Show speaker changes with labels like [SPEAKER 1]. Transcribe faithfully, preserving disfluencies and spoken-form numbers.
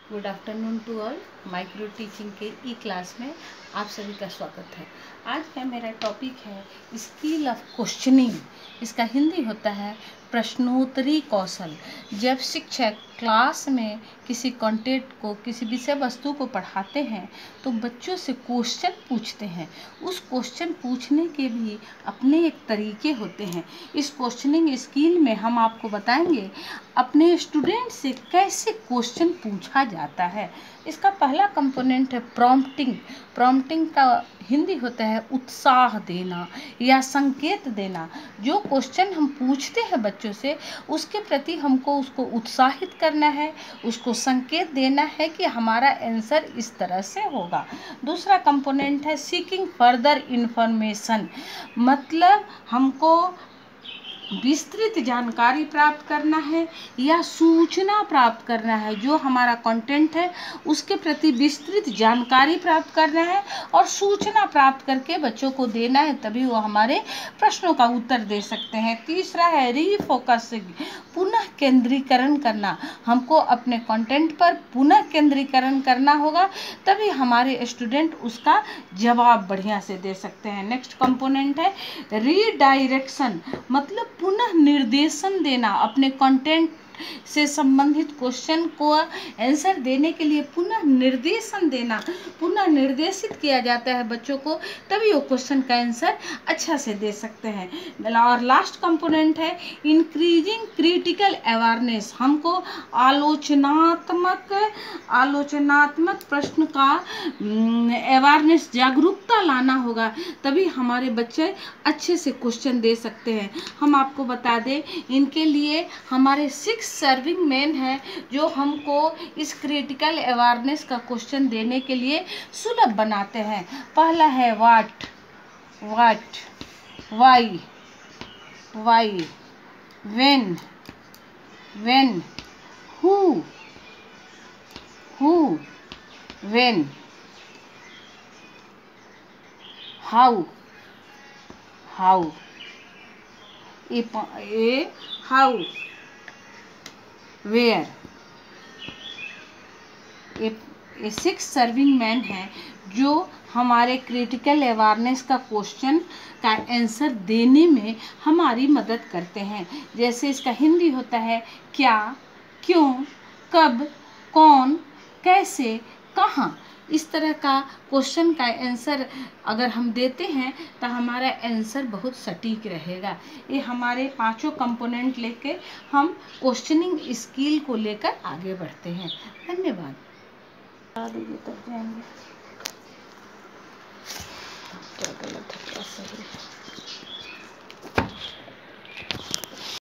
[SPEAKER 1] Good afternoon to all. Micro teaching के ई class में आप सभी का स्वागत है। आज का मेरा टॉपिक है स्किल ऑफ क्वेश्चनिंग। इसका हिंदी होता है प्रश्नोत्तरी कौशल। जब शिक्षक क्लास में किसी कंटेंट को, किसी विषय वस्तु को पढ़ाते हैं तो बच्चों से क्वेश्चन पूछते हैं। उस क्वेश्चन पूछने के भी अपने एक तरीके होते हैं। इस क्वेश्चनिंग स्किल में हम आपको बताएंगे अपने स्टूडेंट से कैसे क्वेश्चन पूछा जाता है। इसका पहला कंपोनेंट है प्रॉम्प्टिंग। प्रॉम्प्टिंग का हिंदी होता है उत्साह देना या संकेत देना। जो क्वेश्चन हम पूछते हैं बच्चों से, उसके प्रति हमको उसको उत्साहित करना है, उसको संकेत देना है कि हमारा आंसर इस तरह से होगा। दूसरा कंपोनेंट है सीकिंग फर्दर इंफॉर्मेशन। मतलब हमको विस्तृत जानकारी प्राप्त करना है या सूचना प्राप्त करना है। जो हमारा कंटेंट है उसके प्रति विस्तृत जानकारी प्राप्त करना है और सूचना प्राप्त करके बच्चों को देना है, तभी वो हमारे प्रश्नों का उत्तर दे सकते हैं। तीसरा है रीफोकसिंग, पुनः केंद्रीकरण करना। हमको अपने कंटेंट पर पुनः केंद्रीकरण करना होगा, तभी हमारे स्टूडेंट उसका जवाब बढ़िया से दे सकते हैं। नेक्स्ट कंपोनेंट है रीडायरेक्शन, मतलब पुनः निर्देशन देना। अपने कंटेंट से संबंधित क्वेश्चन को आंसर देने के लिए पुनः निर्देशन देना, पुनः निर्देशित किया जाता है बच्चों को, तभी वो क्वेश्चन का आंसर अच्छा से दे सकते हैं। और लास्ट कंपोनेंट है इंक्रीजिंग क्रिटिकल अवेयरनेस। हमको आलोचनात्मक आलोचनात्मक प्रश्न का अवेयरनेस, जागरूकता लाना होगा, तभी हमारे बच्चे अच्छे से क्वेश्चन दे सकते हैं। हम आपको बता दें, इनके लिए हमारे सिक्स सर्विंग मैन है जो हमको इस क्रिटिकल अवेयरनेस का क्वेश्चन देने के लिए सुलभ बनाते हैं। पहला है what, what, why, why, when, when, who, who, when, how, how, a how, where. ये सिक्स सर्विंग मैन है जो हमारे क्रिटिकल अवेयरनेस का क्वेश्चन का आंसर देने में हमारी मदद करते हैं। जैसे इसका हिंदी होता है क्या, क्यों, कब, कौन, कैसे, कहाँ। इस तरह का क्वेश्चन का आंसर अगर हम देते हैं तो हमारा आंसर बहुत सटीक रहेगा। ये हमारे पांचों कंपोनेंट लेके हम क्वेश्चनिंग स्किल को लेकर आगे बढ़ते हैं। धन्यवाद। दीजिए तब जाएंगे। क्या गलत है, क्या सही है।